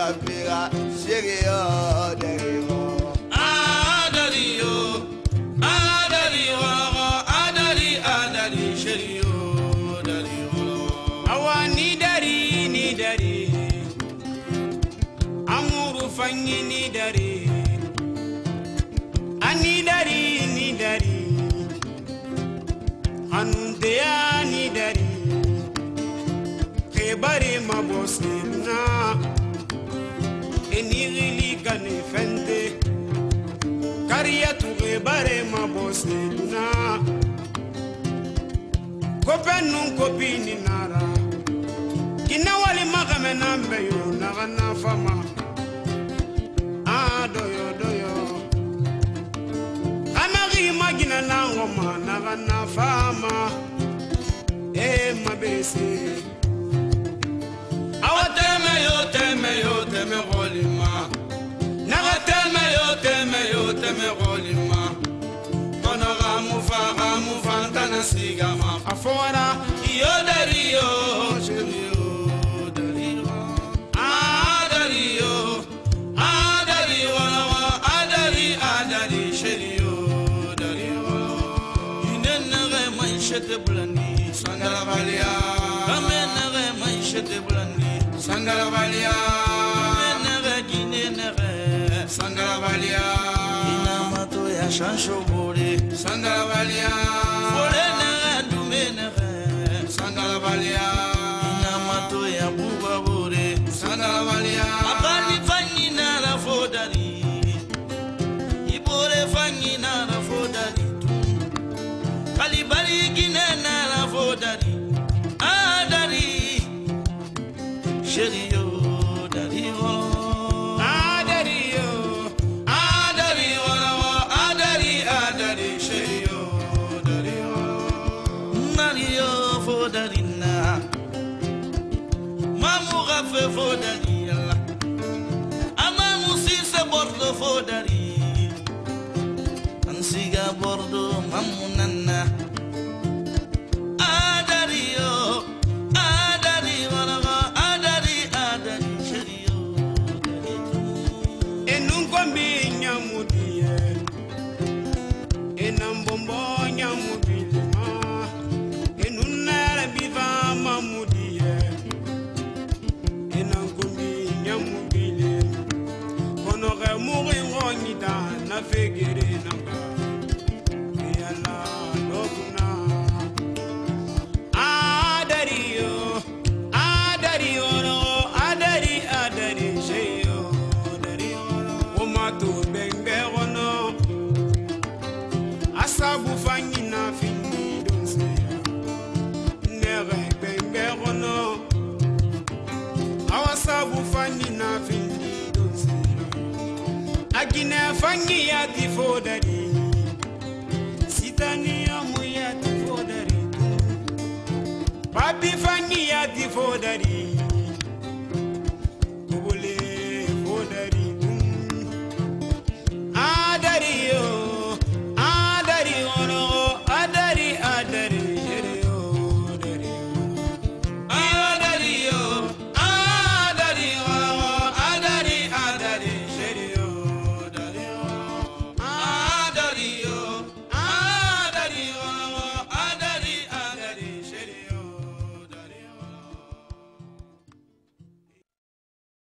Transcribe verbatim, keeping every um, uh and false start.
Fira, chérie, derrière. Adali yo, adali wala, adali adali chérie yo, adali wala. Awa ni dari ni dari, amuru fanyi ni dari, ani dari ni dari, anundeya ni dari, kebari mabosina, enirili kane fente. Kariya tuge bare ma bosina kopenu kopini nara kina wali magame nambe yo naga na fama ah doyo doyo amari magina na ngoma naga na fama eh mabese Awateme yo teme yo teme golima. Naga teme yo teme yo teme golima. Kono gamu fa gamu fa tana sigama. afora Yo dari yo chérie yo dari yo. Adari yo, adari wala wala, adari adari chérie yo dari yo. Inenere manchete blani sangala valia. Amenere manchete blani sangala valia. Inenere ginenere sangala valia. Inamato ya shansho bore sangala valia. Bore nere dumenere sangala valia. Inamato ya buba bore sangala valia. Abali fanyi na la fodari. Ibore fanyi na la fodari tu. Kalibali gine na la fodari. Adari chérie yo dari ho. adari yo Adari wala wa adari adari chérie yo dari ho. Nari yo fodari na. Mamu gafe fodari yalla. Amamu sise bordo fodari. Ansiga bordo mamu nanna. Adari yo, adari wala wa adari adari chérie yo dari ho. enunkombi nyamudiye enambombo nyamubilima enunere biva mamudiye enankombi nyamubile konoge muri ngonyita na fegere nanga eyala lokuna adari yo adari oro adari adari sheyo dari oro omato bengbe ono asabu fanyi na fini donse nere bengbe ono awasabu fanyi na fini donse agine fanyi ya tifodari sitani ya muya tifodari papi fanyi ya tifodari